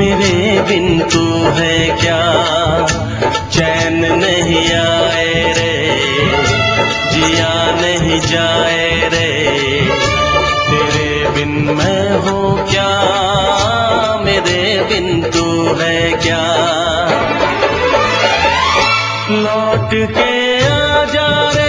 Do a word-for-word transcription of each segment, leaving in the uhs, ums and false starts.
मेरे बिन तू है क्या, चैन नहीं आए रे, जिया नहीं जाए रे, तेरे बिन मैं हूँ क्या, मेरे बिन तू है क्या। लौट के आ जा रे,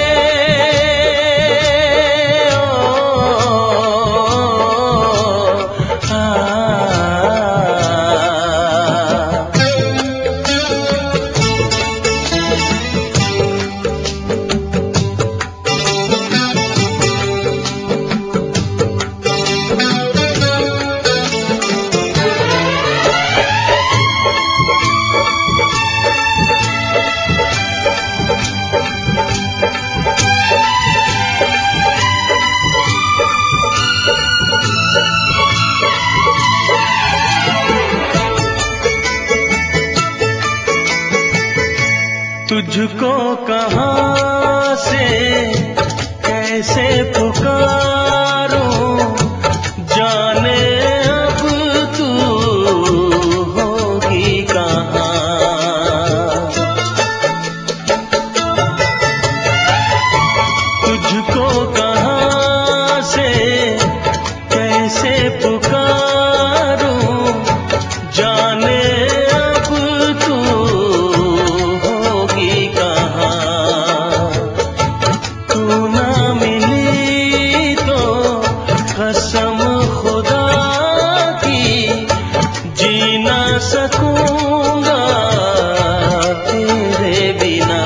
तुझको कहाँ से कैसे पुकारूं, जाने अब तू होगी कहाँ। तुझको कहाँ से कैसे पुकारूं, जाने अब तू कसम खुदा की जी ना सकूंगा तेरे बिना।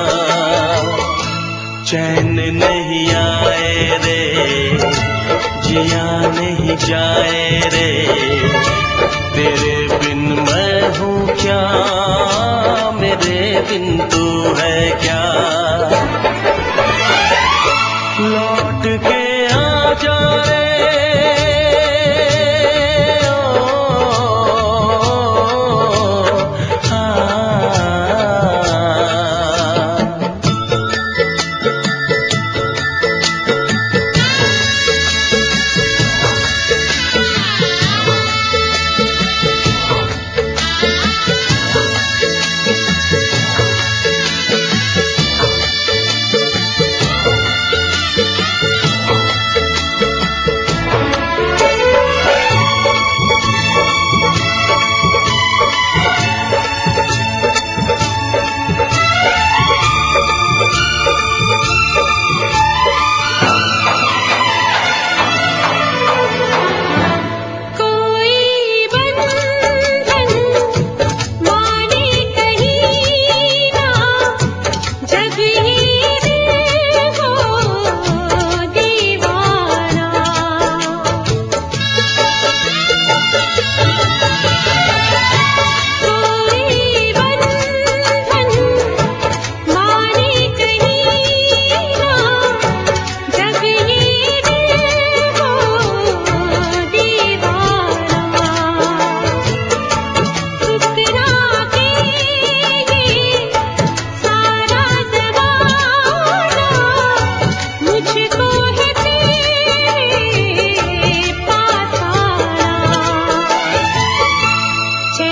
चैन नहीं आए रे, जिया नहीं जाए रे, तेरे बिन मैं हूँ क्या, मेरे बिन तू है क्या। लौट के आ जा रे,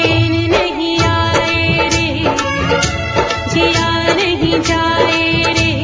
जिया नहीं जाए रे,